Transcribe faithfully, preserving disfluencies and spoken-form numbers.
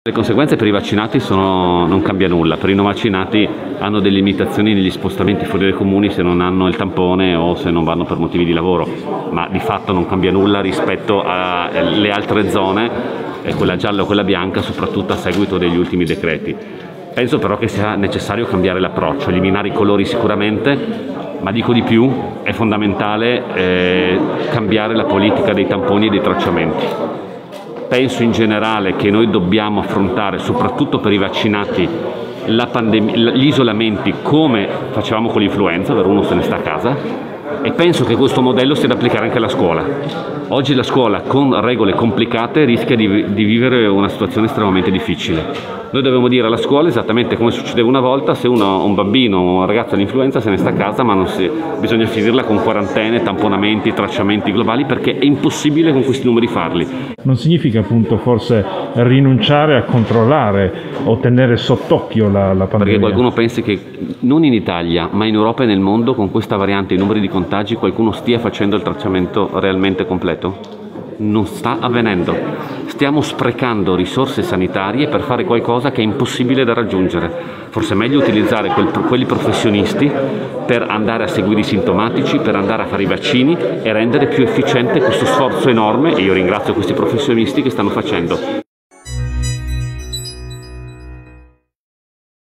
Le conseguenze per i vaccinati sono, non cambia nulla, per i non vaccinati hanno delle limitazioni negli spostamenti fuori dai comuni se non hanno il tampone o se non vanno per motivi di lavoro, ma di fatto non cambia nulla rispetto alle altre zone, quella gialla o quella bianca, soprattutto a seguito degli ultimi decreti. Penso però che sia necessario cambiare l'approccio, eliminare i colori sicuramente, ma dico di più, è fondamentale eh, cambiare la politica dei tamponi e dei tracciamenti. Penso in generale che noi dobbiamo affrontare, soprattutto per i vaccinati, la pandemia, gli isolamenti come facevamo con l'influenza, dove uno se ne sta a casa, e penso che questo modello sia da applicare anche alla scuola. Oggi la scuola con regole complicate rischia di, di vivere una situazione estremamente difficile. Noi dobbiamo dire alla scuola esattamente come succedeva una volta: se uno, un bambino o un ragazzo ha l'influenza se ne sta a casa, ma non si, bisogna finirla con quarantene, tamponamenti, tracciamenti globali, perché è impossibile con questi numeri farli. Non significa appunto forse rinunciare a controllare o tenere sott'occhio la, la pandemia? Perché qualcuno pensi che non in Italia, ma in Europa e nel mondo, con questa variante, i numeri di contagi, qualcuno stia facendo il tracciamento realmente completo? Non sta avvenendo. Stiamo sprecando risorse sanitarie per fare qualcosa che è impossibile da raggiungere. Forse è meglio utilizzare quel, quelli professionisti per andare a seguire i sintomatici, per andare a fare i vaccini e rendere più efficiente questo sforzo enorme, e io ringrazio questi professionisti che stanno facendo.